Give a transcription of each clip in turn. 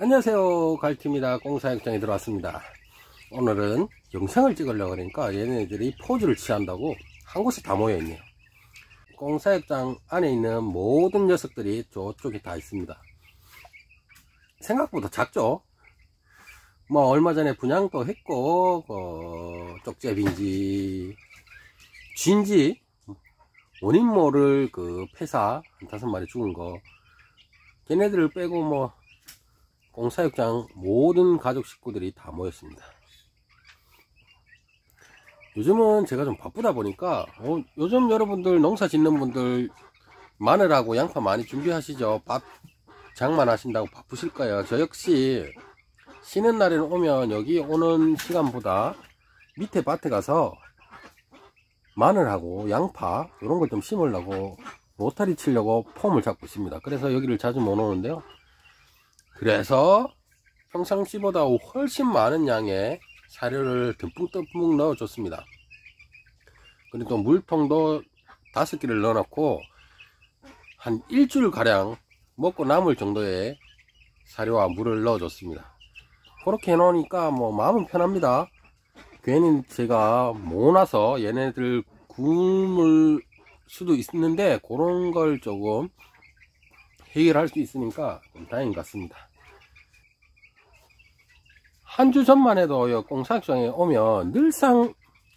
안녕하세요, 갈티입니다. 꽁사육장에 들어왔습니다. 오늘은 영상을 찍으려고 그러니까 얘네들이 포즈를 취한다고 한 곳에 다 모여 있네요. 꽁사육장 안에 있는 모든 녀석들이 저쪽에 다 있습니다. 생각보다 작죠? 뭐 얼마 전에 분양도 했고 쪽제비인지 쥐인지 원인 모를 그 폐사 한 5마리 죽은 거 걔네들을 빼고 뭐 꽁사육장 모든 가족 식구들이 다 모였습니다. 요즘은 제가 좀 바쁘다 보니까 요즘 여러분들 농사 짓는 분들 마늘하고 양파 많이 준비하시죠. 밥 장만하신다고 바쁘실 거예요. 저 역시 쉬는 날에는 오면 여기 오는 시간보다 밑에 밭에 가서 마늘하고 양파 이런 걸 좀 심으려고 로타리 치려고 폼을 잡고 있습니다. 그래서 여기를 자주 못 오는데요. 그래서 평상시보다 훨씬 많은 양의 사료를 듬뿍듬뿍 넣어줬습니다. 그리고 또 물통도 5개를 넣어놓고 한 일주일 가량 먹고 남을 정도의 사료와 물을 넣어줬습니다. 그렇게 해놓으니까 뭐 마음은 편합니다. 괜히 제가 모나서 얘네들 굶을 수도 있는데 그런 걸 조금 해결할 수 있으니까 좀 다행인 것 같습니다. 한 주 전만 해도 꽁사육장에 오면 늘상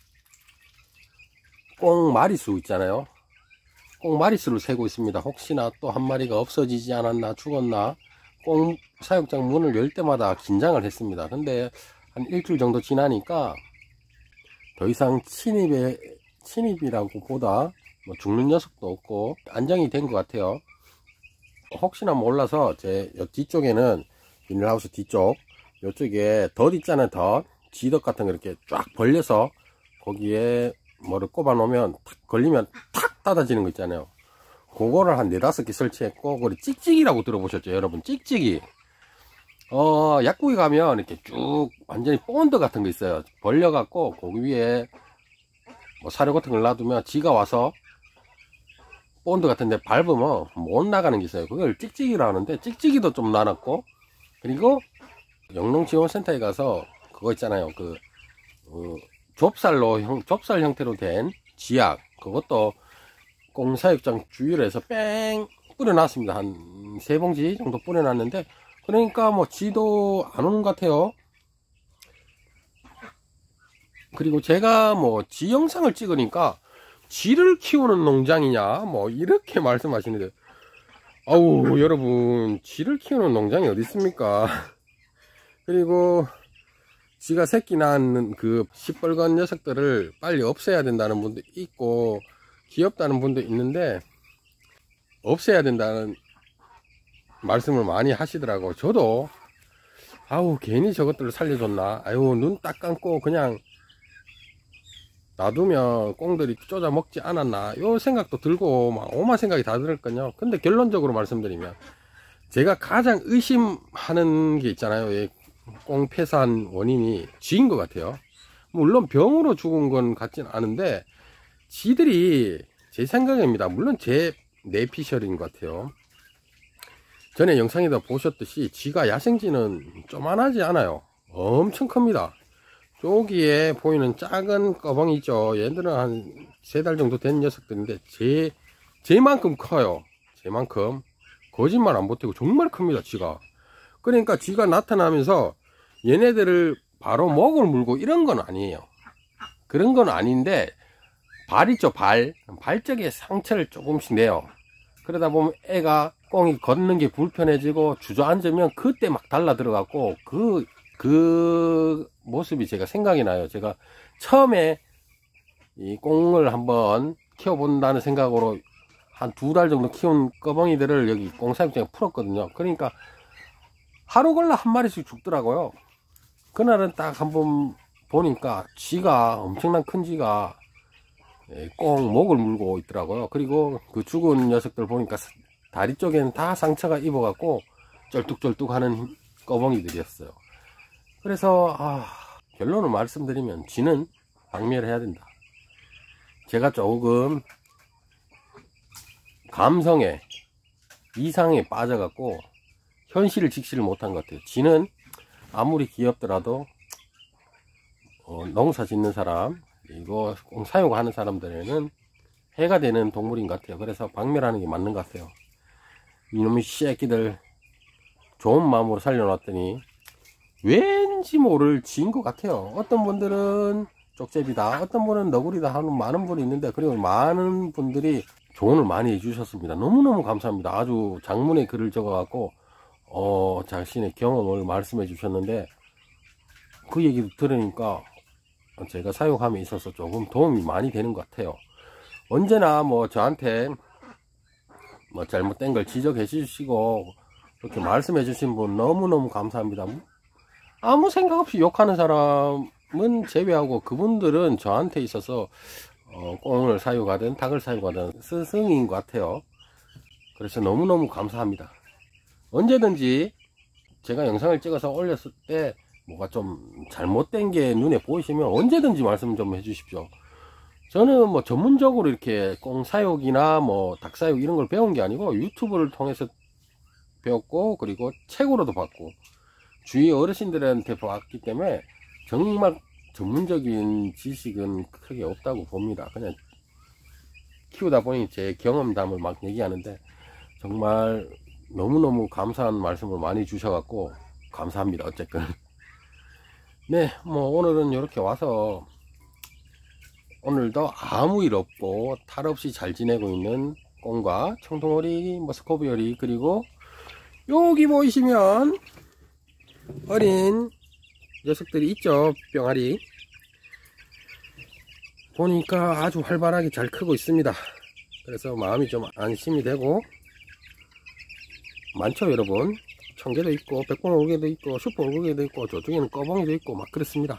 꽁 마리수 있잖아요. 꽁 마리수를 세고 있습니다. 혹시나 또 한 마리가 없어지지 않았나, 죽었나. 꽁 사육장 문을 열 때마다 긴장을 했습니다. 근데 한 일주일 정도 지나니까 더 이상 침입이라고 보다 뭐 죽는 녀석도 없고 안정이 된 것 같아요. 혹시나 몰라서 제 뒤쪽에는 비닐하우스 뒤쪽 요쪽에 덧 있잖아요. 덧 지덕 같은 거 이렇게 쫙 벌려서 거기에 뭐를 꼽아 놓으면 탁 걸리면 탁 닫아지는 거 있잖아요. 그거를 한 4-5개 설치했고, 그리고 찍찍이라고 들어보셨죠 여러분? 찍찍이. 약국에 가면 이렇게 쭉 완전히 본드 같은 거 있어요. 벌려 갖고 거기 위에 뭐 사료 같은 걸 놔두면 지가 와서 본드 같은데 밟으면 못 나가는 게 있어요. 그걸 찍찍이라 하는데 찍찍이도 좀 놔놨고, 그리고 영농지원센터에 가서 그거 있잖아요. 좁쌀 형태로 된 지약, 그것도 꽁사육장 주위로 해서 뺑 뿌려놨습니다. 한 3봉지 정도 뿌려놨는데, 그러니까 뭐 쥐도 안 오는 것 같아요. 그리고 제가 뭐 쥐 영상을 찍으니까 쥐를 키우는 농장이냐 뭐 이렇게 말씀하시는데, 아우 여러분, 쥐를 키우는 농장이 어디 있습니까? 그리고 쥐가 새끼 낳는 그 시뻘건 녀석들을 빨리 없애야 된다는 분도 있고 귀엽다는 분도 있는데 없애야 된다는 말씀을 많이 하시더라고. 저도 아우 괜히 저것들을 살려줬나, 아유 눈 딱 감고 그냥 놔두면 꽁들이 쪼자 먹지 않았나, 요 생각도 들고 막 오만 생각이 다 들었거든요. 근데 결론적으로 말씀드리면 제가 가장 의심하는 게 있잖아요. 꽁 폐사한 원인이 쥐인 것 같아요. 물론 병으로 죽은 건 같진 않은데 쥐들이, 제 생각입니다, 물론 제 내피셜인 것 같아요. 전에 영상에다 보셨듯이 쥐가 야생쥐는 조만하지 않아요. 엄청 큽니다. 저기에 보이는 작은 꺼벙이 있죠. 얘들은 한 3달 정도 된 녀석들인데 쟤만큼 커요. 쟤만큼. 거짓말 안 보태고 정말 큽니다. 쥐가. 그러니까 쥐가 나타나면서 얘네들을 바로 목을 물고 이런 건 아니에요. 그런 건 아닌데 발 있죠. 발 쪽에 상처를 조금씩 내요. 그러다 보면 애가 꽁이 걷는 게 불편해지고 주저앉으면 그때 막 달라 들어갔고 그 모습이 제가 생각이 나요. 제가 처음에 이 꽁을 한번 키워본다는 생각으로 한 2달 정도 키운 꺼벙이들을 여기 꽁사육장에 풀었거든요. 그러니까 하루 걸러 한 마리씩 죽더라고요. 그날은 딱 한번 보니까 쥐가, 엄청난 큰 쥐가 꽁 목을 물고 있더라고요. 그리고 그 죽은 녀석들 보니까 다리 쪽에는 다 상처가 입어갖고 쩔뚝쩔뚝 하는 꺼벙이들이었어요. 그래서 결론을 말씀드리면 쥐는 박멸해야 된다. 제가 조금 감성에, 이상에 빠져갖고 현실을 직시를 못한 것 같아요. 쥐는 아무리 귀엽더라도 농사 짓는 사람, 이거 꼭 사육하는 사람들에는 해가 되는 동물인 것 같아요. 그래서 박멸하는 게 맞는 것 같아요. 이놈의 새끼들 좋은 마음으로 살려놨더니 왠지 모를 쥐인 것 같아요. 어떤 분들은 쪽제비다, 어떤 분은 너구리다 하는 많은 분이 있는데, 그리고 많은 분들이 조언을 많이 해주셨습니다. 너무너무 감사합니다. 아주 장문의 글을 적어갖고 자신의 경험을 말씀해 주셨는데, 그 얘기를 들으니까 제가 사육함에 있어서 조금 도움이 많이 되는 것 같아요. 언제나 뭐 저한테 뭐 잘못된 걸 지적해 주시고 그렇게 말씀해 주신 분 너무너무 감사합니다. 아무 생각 없이 욕하는 사람은 제외하고, 그분들은 저한테 있어서 꽁을 사육하든 닭을 사육하든 스승인 것 같아요. 그래서 너무너무 감사합니다. 언제든지 제가 영상을 찍어서 올렸을 때 뭐가 좀 잘못된 게 눈에 보이시면 언제든지 말씀 좀 해주십시오. 저는 뭐 전문적으로 이렇게 꽁 사육이나 뭐 닭 사육 이런 걸 배운 게 아니고 유튜브를 통해서 배웠고, 그리고 책으로도 봤고 주위 어르신들한테 봤기 때문에 정말 전문적인 지식은 크게 없다고 봅니다. 그냥 키우다 보니 제 경험담을 막 얘기하는데, 정말 너무너무 감사한 말씀을 많이 주셔갖고 감사합니다. 어쨌든 네, 뭐 오늘은 이렇게 와서 오늘도 아무 일 없고 탈 없이 잘 지내고 있는 꽁과 청둥오리, 뭐 스코비오리, 그리고 여기 보이시면 어린 녀석들이 있죠. 병아리 보니까 아주 활발하게 잘 크고 있습니다. 그래서 마음이 좀 안심이 되고, 많죠 여러분. 청개도 있고 백봉오리개도 있고 슈퍼오리개도 있고 저쪽에는 꺼봉이도 있고 막 그렇습니다.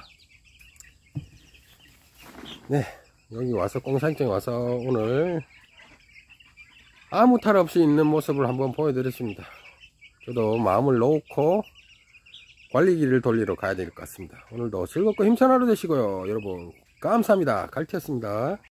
네, 여기 와서 꽁산장에 와서 오늘 아무 탈 없이 있는 모습을 한번 보여드렸습니다. 저도 마음을 놓고 관리기를 돌리러 가야 될 것 같습니다. 오늘도 즐겁고 힘찬 하루 되시고요. 여러분 감사합니다. 갈티였습니다.